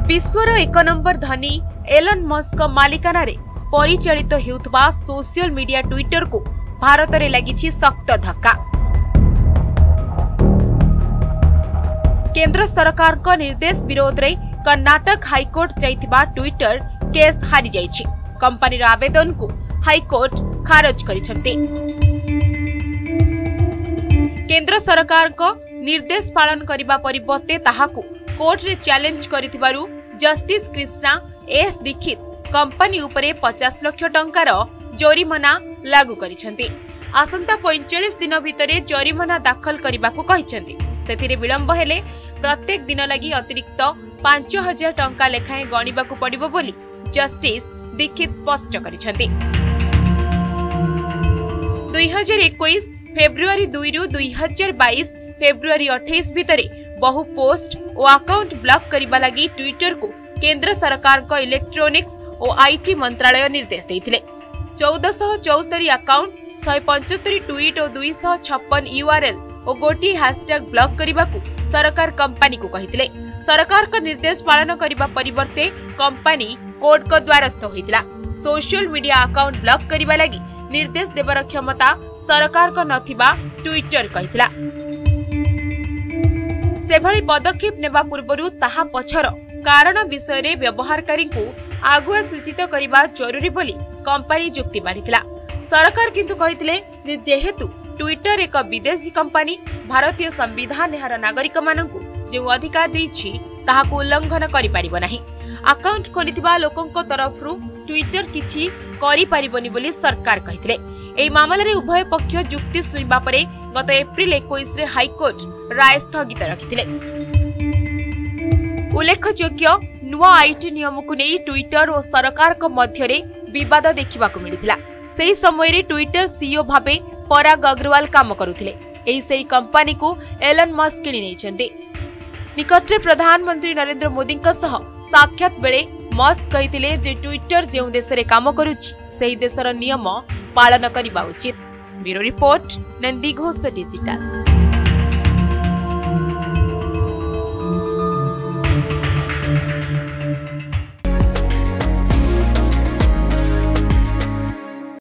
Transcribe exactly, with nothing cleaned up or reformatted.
विश्वर एक नंबर धनी Elon Musk मालिकाना रे परिचालित हेउथबा सोशल मीडिया ट्विटर को भारत रे लागिछि सख्त धक्का। केंद्र सरकार को निर्देश विरोध रे कर्नाटक हाईकोर्ट जाइथिबा ट्विटर केस हारि जाइछि। कंपनी रा आवेदन को हाईकोर्ट खारज करिसंती। केंद्र सरकार को निर्देश पालन करिबा परिवर्ते ताहाकु कोर्ट रे चैलेंज करिथिबारु justice Krishna S Dixit company उपरे पचास लाख टंकार जरिमाना लागू करिसंती। आसंता पैंतालीस दिन भितरे जरिमाना दाखल करिबाकु कहिसंती। सेथिरे विलंब हेले प्रत्येक दिन लागि अतिरिक्त पांच हजार टंका लेखाएं गणिबाकु पड़िबो बोली जस्टिस दीक्षित स्पष्ट करिसंती। दुई हजार इक्कीस फेब्रुआरी दुई रु दुई हजार बाईस फेब्रुआरी अठाईस भितरे बहु पोस्ट और अकाउंट ब्लॉक करिबा लागि ट्विटर को केंद्र सरकार को इलेक्ट्रॉनिक्स और आईटी मंत्रालय निर्देश देथिले। चौदह सौ चौस्तरी अकाउंट एक सौ पचहत्तर ट्वीट और दो सौ छप्पन यूआरएल और गोटी हैशटैग ब्लॉक करिबाकु सरकार कंपनी को कहिथिले। सरकार का निर्देश पालन करिबा परिवर्ते कंपनी कोर्ट को द्वारस्थ होइतिला। सोशल मीडिया अकाउंट ब्लॉक करिबा लागि निर्देश देबार क्षमता सरकार को नथिबा ट्विटर कहिथिला। सेभଳି पदक्षेप नेबा पूर्वरु ताहा पछर कारण विषय रे व्यवहारकारी को आगुआ सूचित करिबा जरूरी बोली कंपनी जुक्ति बाढ़िथिला। सरकार किंतु कहिथिले जे जेहेतु ट्विटर एक विदेशी कंपनी भारतीय संविधान एहार नागरिक माननकु जे अधिकार देछि ताहाकु उल्लंघन करि परिबो नाही। अकाउंट खोलिथिबा लोकंक तरफरु ट्विटर किछि करि परिबोनी बोली सरकार कहिथिले। एई मामला रे उभय पक्ष जुक्ति सुनिबा परे गत एप्रिल इक्कीस रे हाईकोर्ट राय स्थगित रखिथिले। उल्लेखयोग्य नुआ आईटी नियम को नहीं ट्विटर और सरकार को मध्य रे विवाद देखा मिलता। सही समय रे ट्विटर सीईओ भाबे पराग अग्रवाल काम करुथिले। एही सही कंपनी को एलन मस्क किनि नेइछन्ते। निकटरे प्रधानमंत्री नरेंद्र मोदी सह साक्षात बेले मस्क कहिथिले जे ट्विटर जे देश रे काम करुछि सही देशर नियम पालन करिबा उचित। Bureau report Nandi Ghosh digital.